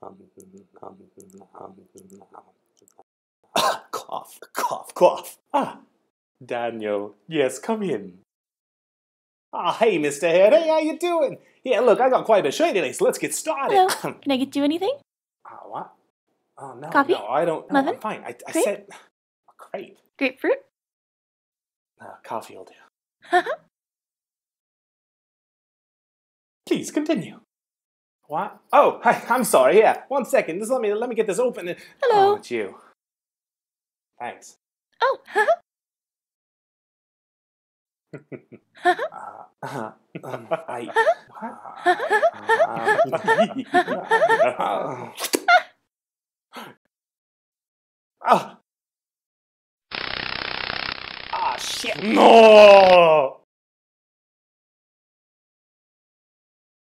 Cough, cough, cough. Daniel, yes, come in. Hey, Mr. Head. Hey, how you doing? Yeah, look, I got quite a show today, so let's get started. Hello. Can I get you anything? What? Oh, no, Coffee? no, I don't. No, Muffin? I'm fine. I Crepe? said a crepe. Grapefruit? Coffee will do. Please continue. What? Oh, hi, I'm sorry. Yeah, 1 second. Just let me get this open. Hello. Oh, it's you. Thanks. Oh, What?